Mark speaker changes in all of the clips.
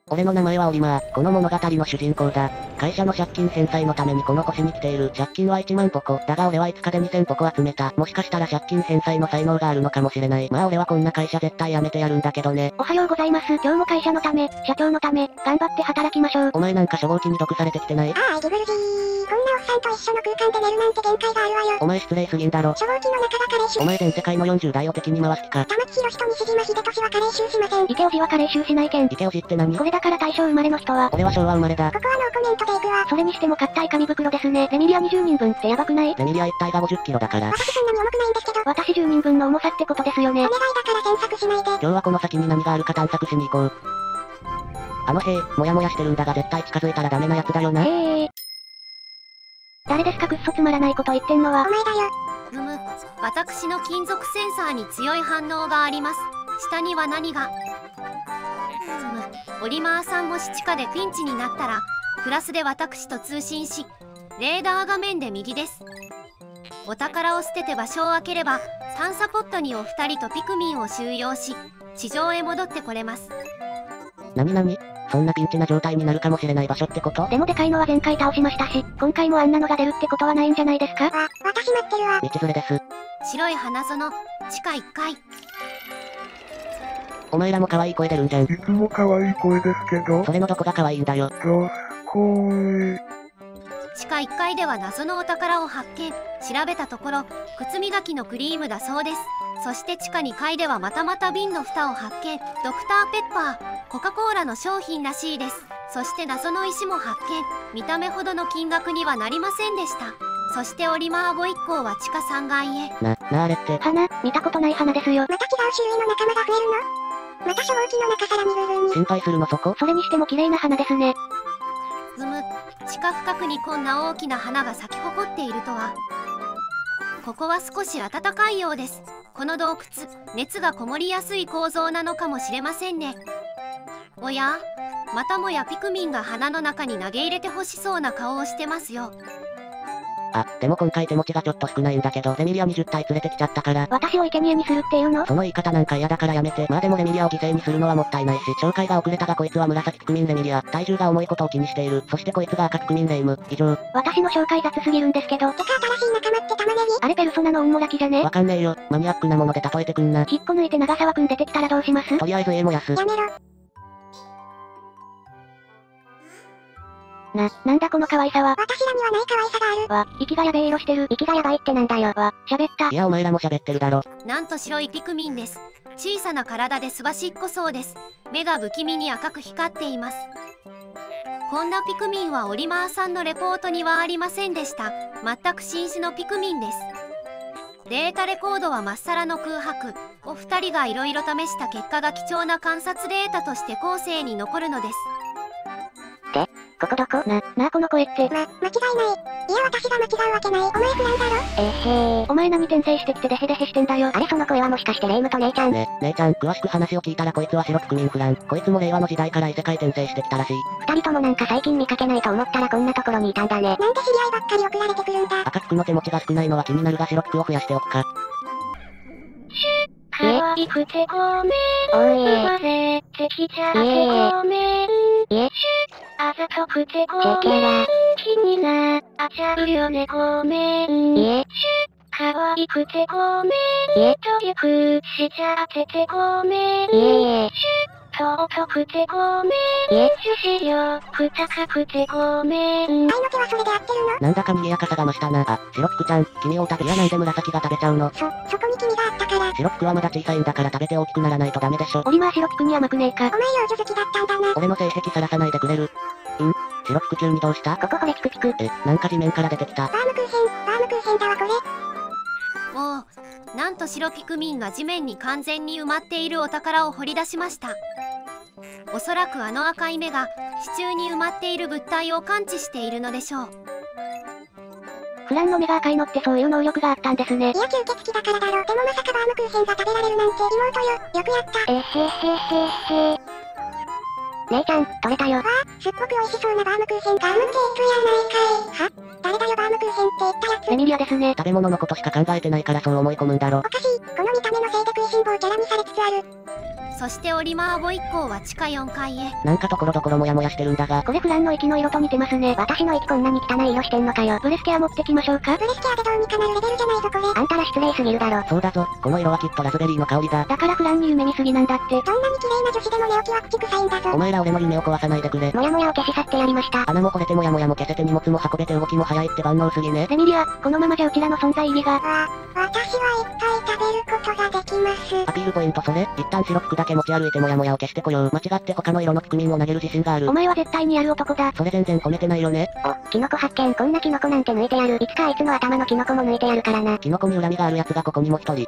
Speaker 1: 俺の名前はオリマー。この物語の主人公だ。会社の借金返済のためにこの星に来ている。借金は1万ポコ。だが俺は5日で2000ポコ集めた。もしかしたら借金返済の才能があるのかもしれない。まあ俺はこんな会社絶対辞めてやるんだけどね。
Speaker 2: おはようございます。今日も会社のため、社長のため、頑張って働きましょう。
Speaker 1: お前なんか初号機に毒されてきてない？
Speaker 3: ああ、リブルジー。こんなおっさんと一緒の空間で寝るなんて限界があるわよ。
Speaker 1: お前失礼すぎんだろ。
Speaker 3: 初号機の中が加齢臭。
Speaker 1: お前全世界の40代を敵に回す気か。
Speaker 3: 玉木宏と西島秀俊は加齢臭しません。
Speaker 2: 池オジは加齢臭しないけん。
Speaker 1: 池オジって何？
Speaker 2: これだから大正生まれの人は。
Speaker 1: 俺は昭和生まれだ。
Speaker 3: ここはノーコメントでいくわ。
Speaker 2: それにしても硬い紙袋ですね。レミリア20人分ってやばくない？
Speaker 1: レミリア1体が50キロだから。
Speaker 3: 私そんなに重くないんですけど。
Speaker 2: 私10人分の重さってことですよね。
Speaker 3: お願いだから詮索しないで。
Speaker 1: 今日はこの先に何があるか探索しに行こう。あの兵、もやもやしてるんだが絶対近づいたらダメなやつだよな。
Speaker 2: 誰ですかくっそつまらないこと言ってんのは。
Speaker 3: お前だよ。
Speaker 4: 私の金属センサーに強い反応があります。下には何が？オリマーさんもし地下でピンチになったら、プラスで私と通信し、レーダー画面で右です。お宝を捨てて場所を開ければ、探査ポットにお二人とピクミンを収容し、地上へ戻ってこれます。
Speaker 1: なになに？そんなピンチな状態になるかもしれない場所ってこと？
Speaker 2: でもでかいのは前回倒しましたし、今回もあんなのが出るってことはないんじゃないですか？
Speaker 3: 私待ってるわ。
Speaker 1: 道連れです。
Speaker 4: 白い花園、地下1階。
Speaker 1: お前らも可愛い声出るんじゃん。
Speaker 5: いつも可愛い声ですけど。
Speaker 1: それのどこが可愛いんだよ。
Speaker 5: どすこい。
Speaker 4: 地下1階では謎のお宝を発見。調べたところ、靴磨きのクリームだそうです。そして地下2階ではまたまた瓶の蓋を発見。ドクターペッパー、コカ・コーラの商品らしいです。そして謎の石も発見。見た目ほどの金額にはなりませんでした。そしてオリマーボ一行は地下3階へ。
Speaker 1: あれって。
Speaker 2: 花、見たことない花ですよ。
Speaker 3: また違う種類の仲間が増えるの？また初号機の中さらに部分に。
Speaker 1: 心配するのそこ？
Speaker 2: それにしても綺麗な花ですね。
Speaker 4: 地下深くにこんな大きな花が咲き誇っているとは。ここは少し暖かいようです。この洞窟、熱がこもりやすい構造なのかもしれませんね。おや？またもやピクミンが花の中に投げ入れてほしそうな顔をしてますよ。
Speaker 1: でも今回手持ちがちょっと少ないんだけど、レミリア20体連れてきちゃったから。
Speaker 2: 私を生贄にするっていうの？
Speaker 1: その言い方なんか嫌だからやめて。まあでもレミリアを犠牲にするのはもったいないし、紹介が遅れたがこいつは紫ピクミンレミリア。体重が重いことを気にしている。そしてこいつが赤ピクミンレイム。以上。
Speaker 2: 私の紹介雑すぎるんですけど。
Speaker 3: てか新しい仲間って玉ねぎ？
Speaker 2: あれペルソナのオンモラキじゃね？
Speaker 1: わかんねえよ。マニアックなもので例えてくんな。
Speaker 2: 引っこ抜いて長沢くん出てきたらどうします？
Speaker 1: とりあえず燃やす。
Speaker 3: やめろ。
Speaker 2: なんだこの可愛さは。
Speaker 3: 私らにはない可愛さがある。
Speaker 2: 息がやべえ色してる。息がやばいってなんだよ。喋った。
Speaker 1: いやお前らも喋ってるだろ。
Speaker 4: なんと白いピクミンです。小さな体ですばしっこそうです。目が不気味に赤く光っています。こんなピクミンはオリマーさんのレポートにはありませんでした。全く新種のピクミンです。データレコードはまっさらの空白。お二人がいろいろ試した結果が貴重な観察データとして後世に残るのです。
Speaker 2: ここどこ？この声って。
Speaker 3: 間違いない。いや私が間違うわけない。お前フライだろ？
Speaker 2: お前何転生してきてデヘデヘしてんだよ。
Speaker 3: あれその声はもしかしてレイムと姉ちゃん？
Speaker 1: 姉ちゃん、詳しく話を聞いたらこいつは白ピクミンフラン。こいつも令和の時代から異世界転生してきたらしい。
Speaker 3: 二人ともなんか最近見かけないと思ったらこんなところにいたんだね。なんで知り合いばっかり送られてくるんだ？
Speaker 1: 赤ピクの手持ちが少ないのは気になるが白ピクを増やしておくか。
Speaker 2: 可愛くてごめん。
Speaker 3: お
Speaker 2: いえ。てきちゃってごめん。あざとくてごめん。気になっちゃうよねごめん。可愛くてごめん。トリクしちゃっててごめん。尊くてごめん。樹脂力高くてごめん。
Speaker 3: 愛の手はそれで合ってるの？
Speaker 1: なんだか賑やかさが増したな。白ピクちゃん、君を食べ。いやなんで紫が食べちゃうの？
Speaker 3: そこに君があったから。
Speaker 1: 白ピクはまだ小さいんだから食べて大きくならないとダメでしょ。
Speaker 2: オリマー白ピクに甘くねえか。
Speaker 3: お前幼女好きだったんだな。
Speaker 1: 俺の性癖さらさないでくれる？白ピク急にどうした？
Speaker 2: こここれピクピク。
Speaker 1: なんか地面から出てきた。
Speaker 3: バームクーヘンだわこれ。
Speaker 4: おお、なんと白ピクミンが地面に完全に埋まっているお宝を掘り出しました。おそらくあの赤い目が地中に埋まっている物体を感知しているのでしょう。
Speaker 2: フランの目が赤いのってそういう能力があったんですね。
Speaker 3: いや吸血鬼だからだろう。でもまさかバームクーヘンが食べられるなんて。妹よ、よくやった。姉ちゃん、取れたよ。すっごく美味しそうなバームクーヘン。ガムテープやないかい。誰だよバームクーヘンって言ったやつ。
Speaker 2: レミリアですね。
Speaker 1: 食べ物のことしか考えてないからそう思い込むんだろ。
Speaker 3: おかしい。この見た目のせいで食いしん坊キャラにされつつある。
Speaker 4: そしてオリマーボ一行は地下4階へ。
Speaker 1: なんかところどころモヤモヤしてるんだが。
Speaker 3: これフランの息の色と似てますね。私の息こんなに汚い色してんのかよ。ブレスケア持ってきましょうか。ブレスケアでどうにかなるレベルじゃないぞこれ。あんたら失礼すぎるだろ。
Speaker 1: そうだぞ、この色はきっとラズベリーの香りだ。
Speaker 3: だからフランに夢見すぎなんだって。どんなに綺麗な女子でも寝起きは口臭いんだぞ。
Speaker 1: お前ら俺の夢を壊さないでくれ。
Speaker 3: モヤモヤを消し去ってやりました。
Speaker 1: 穴も掘れてモヤモヤも消せて荷物も運べて動きも早いって万能すぎね。
Speaker 3: レミリア、このままじゃうちらの存在意義が。
Speaker 2: 私はいっぱい食べることができます。
Speaker 1: アピールポイントそれ、一旦白服だけ持ち歩いてモヤモヤを消してこよう。間違って他の色のピクミンを投げる自信がある。
Speaker 3: お前は絶対にやる男だ。
Speaker 1: それ全然褒めてないよね。
Speaker 3: お、キノコ発見。こんなキノコなんて抜いてやる。いつかあいつの頭のキノコも抜いてやるからな。
Speaker 1: キノコに恨みがある奴がここにも一人。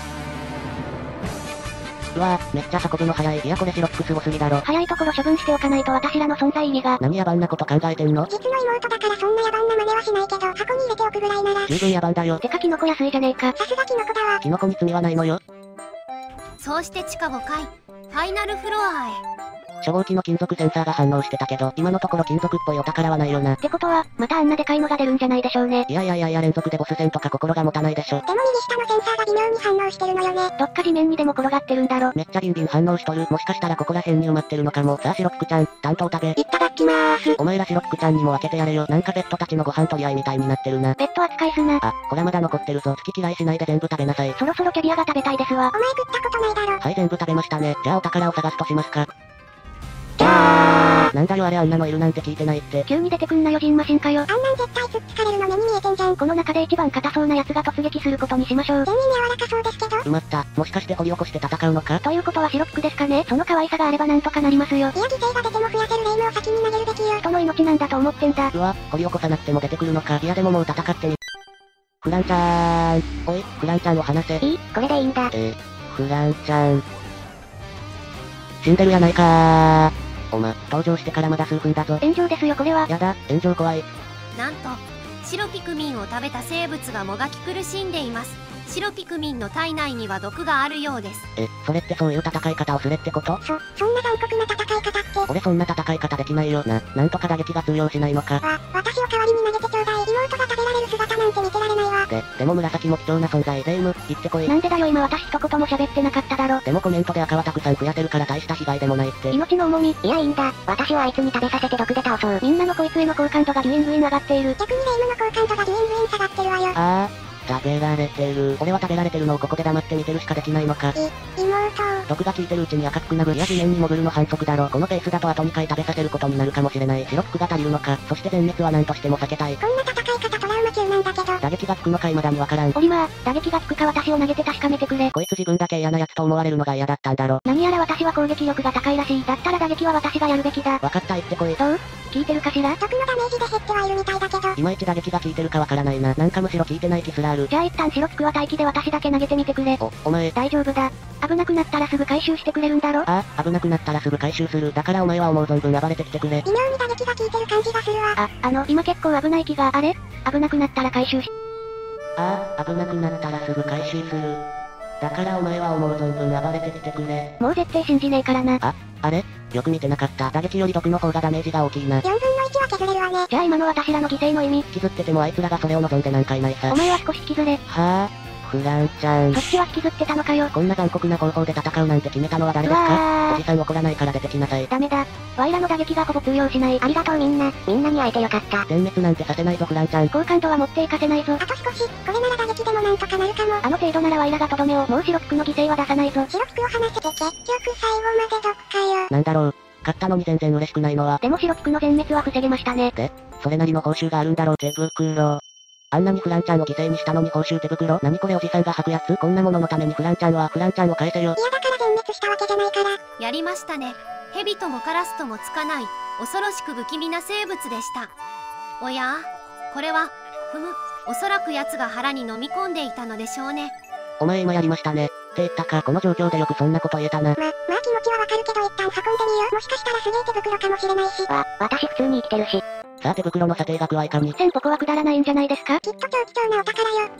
Speaker 1: うわぁ、めっちゃ運ぶの早い。いやこれ白服すごすぎだろ。
Speaker 3: 早いところ処分しておかないと私らの存在意義が。
Speaker 1: 何野蛮なこと考えてんの？
Speaker 2: 実の妹だからそんな野蛮な真似はしないけど、箱に入れておくぐらいなら。
Speaker 1: 十分野蛮だよ。
Speaker 3: てかキノコ安いじゃねえか。
Speaker 2: さすがキノコだわ。
Speaker 1: キノコに罪はないのよ。
Speaker 4: そうして地下5階、ファイナルフロアへ。
Speaker 1: 初号機の金属センサーが反応してたけど、今のところ金属っぽいお宝はないよな。
Speaker 3: ってことは、またあんなでかいのが出るんじゃないでしょうね。
Speaker 1: いや連続でボス戦とか心が持たないでしょ。
Speaker 2: でも右下のセンサーが微妙に反応してるのよね。
Speaker 3: どっか地面にでも転がってるんだろ。
Speaker 1: めっちゃビンビン反応しとる。もしかしたらここら辺に埋まってるのかも。さあ白服ちゃん、担当食べ。
Speaker 3: いただきまーす。
Speaker 1: お前ら白服ちゃんにも分けてやれよ。なんかペットたちのご飯取り合いみたいになってるな。
Speaker 3: ペット扱いすな。
Speaker 1: あ、ほらまだ残ってるぞ。好き嫌いしないで全部食べなさい。
Speaker 3: そろそろキャビアが食べたいですわ。
Speaker 2: お前食ったことないだろ。
Speaker 1: はい全部食べましたね。じゃあお宝を探すとしますか。
Speaker 3: じゃあ
Speaker 1: なんだよあれあんなのいるなんて聞いてないって。
Speaker 3: 急に出てくんなよジンマシンかよ。
Speaker 2: あんなん絶対つっつかれるの目に見えてんじゃん。
Speaker 3: この中で一番硬そうなやつが突撃することにしましょう。
Speaker 2: 全員柔らかそうですけど。
Speaker 1: 埋まった。もしかして掘り起こして戦うのか？
Speaker 3: ということは白服ですかね。その可愛さがあればなんとかなりますよ。
Speaker 2: いや犠牲が出ても増やせるレイムを先に投げるべきよ。
Speaker 3: 人の命なんだと思ってんだ。
Speaker 1: うわ、掘り起こさなくても出てくるのか。いやでももう戦ってみ。フランちゃーん。おい、フランちゃんを離せ。
Speaker 3: いい？これでいいんだ。
Speaker 1: フランちゃん。死んでるやないかー。おま、登場してからまだ数分だぞ。
Speaker 3: 炎上ですよこれは。
Speaker 1: やだ、炎上怖い。
Speaker 4: なんと、白ピクミンを食べた生物がもがき苦しんでいます。白ピクミンの体内には毒があるようです。
Speaker 1: それってそういう戦い方をすれってこと？
Speaker 2: そんな残酷な戦い方って。
Speaker 1: 俺そんな戦い方できないよ。なんとか打撃が通用しないのか。
Speaker 2: 私を代わりに投げてちょうだい。妹が食べられる姿なんて見てられないわ。
Speaker 1: でも紫も貴重な存在。レイム、行ってこい。
Speaker 3: なんでだよ今私一言も喋ってなかっただろ。
Speaker 1: でもコメントで赤はたくさん増やせるから大した被害でもないって。
Speaker 3: 命の重み。
Speaker 2: いやいいんだ。私はあいつに食べさせて毒で倒そう。
Speaker 3: みんなのこいつへの好感度がギュイングイン上がっている。
Speaker 2: 逆にレイムの好感度がギュイングイン下がってるわよ。
Speaker 1: あー。食べられてる。俺は食べられてるのをここで黙って見てるしかできないのか。
Speaker 2: 妹。
Speaker 1: 毒が効いてるうちに赤くなる。いや地面に潜るの反則だろ。このペースだとあと2回食べさせることになるかもしれない。白服が足りるのか。そして全滅は何としても避けたい。
Speaker 2: こんな戦い方トラウマ級なんだけど。
Speaker 1: 打撃が効くのか未だにわからん。
Speaker 3: オリマー、打撃が効くか私を投げて確かめてくれ。
Speaker 1: こいつ自分だけ嫌な奴と思われるのが嫌だったんだろ。
Speaker 3: 何やら私は攻撃力が高いらしい。だったら打撃は私がやるべきだ。
Speaker 1: わかった言ってこい。
Speaker 3: どう？聞いてるかしら？
Speaker 2: 毒のダメージで減ってはいるみたいだけど。
Speaker 1: いまいち打撃が効いてるかわからないな。なんかむしろ効いてない気すらある。
Speaker 3: じゃあ一旦白服は待機で私だけ投げてみてくれ。
Speaker 1: お前。
Speaker 3: 大丈夫だ。危なくなったらすぐ回収してくれるんだろ？
Speaker 1: ああ、危なくなったらすぐ回収する。だからお前は思う存分暴れてきてくれ。
Speaker 2: 微妙に打撃が効いてる感じがするわ。
Speaker 3: 今結構危ない気が。あれ？危なくなったら回収し。
Speaker 1: 危なくなったらすぐ回収する。だからお前は思う存分暴れてきてくれ。
Speaker 3: もう絶対信じねえからな。
Speaker 1: あれ？よく見てなかった。打撃より毒の方がダメージが大きいな。
Speaker 2: 4分の1は削れるわね。
Speaker 3: じゃあ今の私らの犠牲の意味。
Speaker 1: 引きずっててもあいつらがそれを望んでなんかいないさ。
Speaker 3: お前は少し引きずれ。
Speaker 1: はぁ、フランちゃん。
Speaker 3: そっちは引きずってたのかよ。
Speaker 1: こんな残酷な方法で戦うなんて決めたのは誰ですか？おじさん怒らないから出てきなさい。
Speaker 3: ダメだ。ワイらの打撃がほぼ通用しない。
Speaker 2: ありがとうみんな。みんなに会えてよかった。
Speaker 1: 全滅なんてさせないぞフランちゃん。
Speaker 3: 好感度は持っていかせないぞ。
Speaker 2: あと少し、これなら打撃でもなんとかなるかも。
Speaker 3: あの程度ならワイらがとどめを。もう白服の犠牲は出さないぞ。
Speaker 2: 白服を離せて結局最後までどっかよ。
Speaker 1: なんだろう。勝ったのに全然嬉しくないのは。
Speaker 3: でも白服の全滅は防げましたね。
Speaker 1: で、それなりの報酬があるんだろう。手袋。あんなにフランちゃんを犠牲にしたのに報酬手袋？何これおじさんが履くやつ？こんなもののためにフランちゃんを返せよ。
Speaker 2: いやだから全滅したわけじゃないから。
Speaker 4: やりましたね。蛇ともカラスともつかない恐ろしく不気味な生物でした。おやこれはおそらく奴が腹に飲み込んでいたのでしょうね。
Speaker 1: お前今やりましたね。って言ったか。この状況でよくそんなこと言えたな。
Speaker 2: まあ気持ちはわかるけど一旦運んでみよう。もしかしたらすげえ手袋かもしれないし。
Speaker 3: 私普通に生きてるし。
Speaker 1: さあ手袋の査定額はいかに
Speaker 3: 1000ポコはくだらないんじゃないですか？
Speaker 2: きっと超貴重なお宝よ。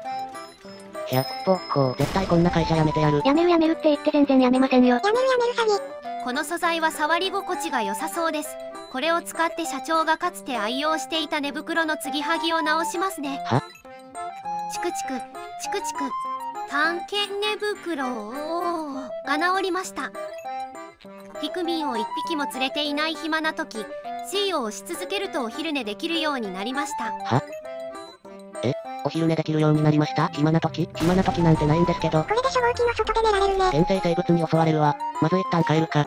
Speaker 1: 100ポコ。絶対こんな会社辞めてやる。
Speaker 3: やめるって言って全然やめませんよ。
Speaker 2: やめる詐欺。
Speaker 4: この素材は触り心地が良さそうです。これを使って社長がかつて愛用していた寝袋の継ぎはぎを直しますね。チクチク、チクチク。探検寝袋を。 が治りました。ピクミンを1匹も連れていない暇な時、C を押し続けるとお昼寝できるようになりました。
Speaker 1: は？お昼寝できるようになりました？暇な時なんてないんですけど。
Speaker 3: これで初号機の外で寝られるね。
Speaker 1: 原生生物に襲われるわ。まず一旦帰るか。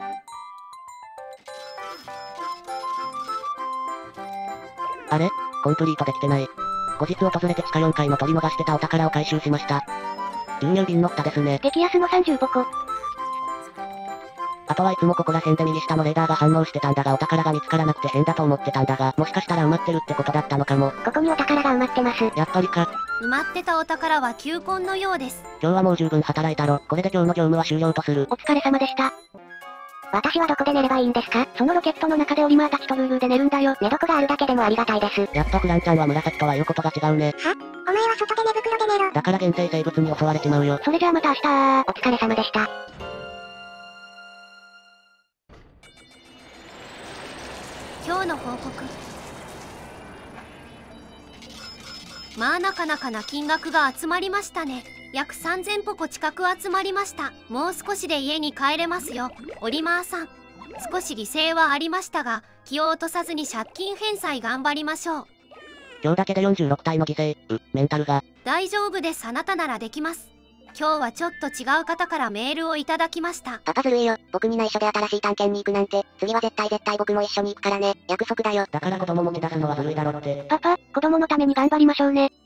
Speaker 1: あれ？コンプリートできてない。後日訪れて地下4階の取り逃してたお宝を回収しました。牛乳瓶の蓋ですね。
Speaker 3: 激安の35個。
Speaker 1: あとはいつもここら辺で右下のレーダーが反応してたんだがお宝が見つからなくて変だと思ってたんだが、もしかしたら埋まってるってことだったのかも。
Speaker 3: ここにお宝が埋まってます。
Speaker 1: やっぱりか。
Speaker 4: 埋まってたお宝は球根のようです。
Speaker 1: 今日はもう十分働いたろ。これで今日の業務は終了とする。
Speaker 3: お疲れ様でした。私はどこで寝ればいいんですか？そのロケットの中でオリマーたちとグーグーで寝るんだよ。寝床があるだけでもありがたいです。
Speaker 1: やっとクランちゃんは紫とは言うことが違うね。
Speaker 3: は？お前は外で寝袋で寝ろ。
Speaker 1: だから原生生物に襲われちまうよ。
Speaker 3: それじゃあまた明日お疲れ様でした。
Speaker 4: 今日の報告。まあなかなかな金額が集まりましたね。約3000ポコ近く集まりました。もう少しで家に帰れますよ、オリマーさん。少し犠牲はありましたが、気を落とさずに借金返済頑張りましょう。
Speaker 1: 今日だけで46体の犠牲。メンタルが。
Speaker 4: 大丈夫です、あなたならできます。今日はちょっと違う方からメールをいただきました。
Speaker 3: パパずるいよ。僕に内緒で新しい探検に行くなんて。次は絶対僕も一緒に行くからね。約束だよ。
Speaker 1: だから子供も乱すのはずるいだろって。
Speaker 3: パパ、子供のために頑張りましょうね。